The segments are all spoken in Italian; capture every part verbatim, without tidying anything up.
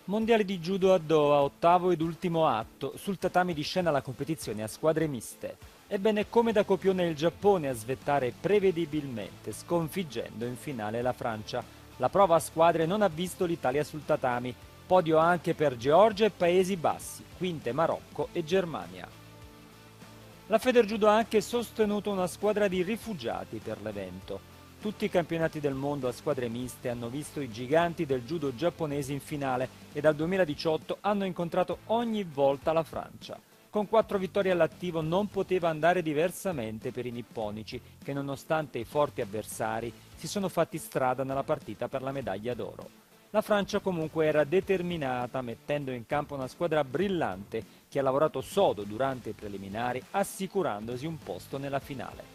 Mondiali di judo a Doha, ottavo ed ultimo atto. Sul tatami di scena la competizione a squadre miste. Ebbene, come da copione il Giappone a svettare prevedibilmente, sconfiggendo in finale la Francia. La prova a squadre non ha visto l'Italia sul tatami. Podio anche per Georgia e Paesi Bassi, quinte Marocco e Germania. La Federjudo ha anche sostenuto una squadra di rifugiati per l'evento. Tutti i campionati del mondo a squadre miste hanno visto i giganti del judo giapponesi in finale e dal duemiladiciotto hanno incontrato ogni volta la Francia. Con quattro vittorie all'attivo non poteva andare diversamente per i nipponici, che nonostante i forti avversari si sono fatti strada nella partita per la medaglia d'oro. La Francia comunque era determinata, mettendo in campo una squadra brillante che ha lavorato sodo durante i preliminari, assicurandosi un posto nella finale.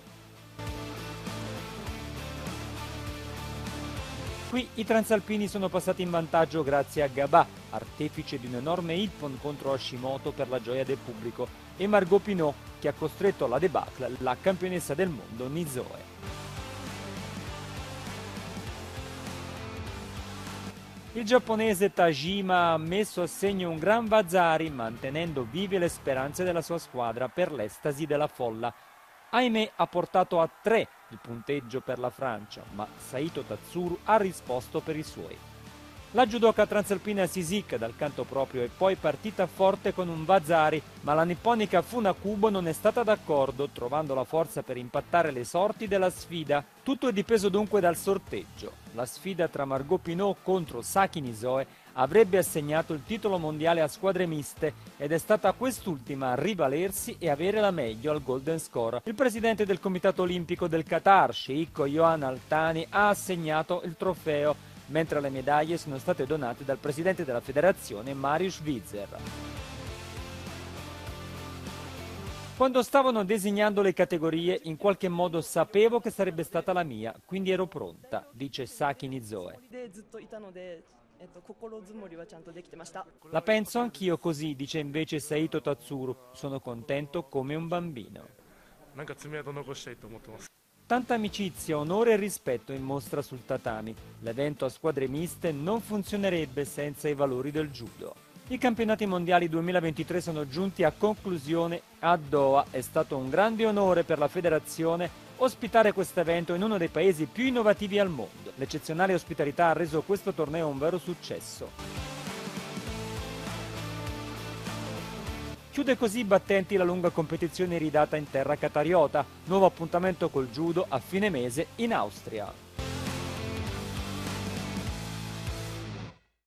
Qui i transalpini sono passati in vantaggio grazie a Gabà, artefice di un enorme ippon contro Hashimoto per la gioia del pubblico, e Margot Pinot, che ha costretto alla debacle la campionessa del mondo Nizoe. Il giapponese Tajima ha messo a segno un gran Vazari, mantenendo vive le speranze della sua squadra per l'estasi della folla. Ahimè, ha portato a tre il punteggio per la Francia, ma Saito Tatsuru ha risposto per i suoi. La judoka transalpina Sisik dal canto proprio è poi partita forte con un Vazari, ma la nipponica Funakubo non è stata d'accordo, trovando la forza per impattare le sorti della sfida. Tutto è dipeso dunque dal sorteggio. La sfida tra Margot Pinot contro Saki Nizoe avrebbe assegnato il titolo mondiale a squadre miste ed è stata quest'ultima a rivalersi e avere la meglio al Golden Score. Il presidente del Comitato Olimpico del Qatar, Sheikh Yohan Al-Thani, ha assegnato il trofeo, mentre le medaglie sono state donate dal presidente della federazione Mariusz Wieser. Quando stavano designando le categorie, in qualche modo sapevo che sarebbe stata la mia, quindi ero pronta, dice Saki Nizoe. La penso anch'io così, dice invece Saito Tatsuru. Sono contento come un bambino. Tanta amicizia, onore e rispetto in mostra sul tatami. L'evento a squadre miste non funzionerebbe senza i valori del judo. I campionati mondiali duemilaventitré sono giunti a conclusione a Doha. È stato un grande onore per la federazione ospitare questo evento in uno dei paesi più innovativi al mondo. L'eccezionale ospitalità ha reso questo torneo un vero successo. Chiude così i battenti la lunga competizione ridata in terra qatariota. Nuovo appuntamento col judo a fine mese in Austria.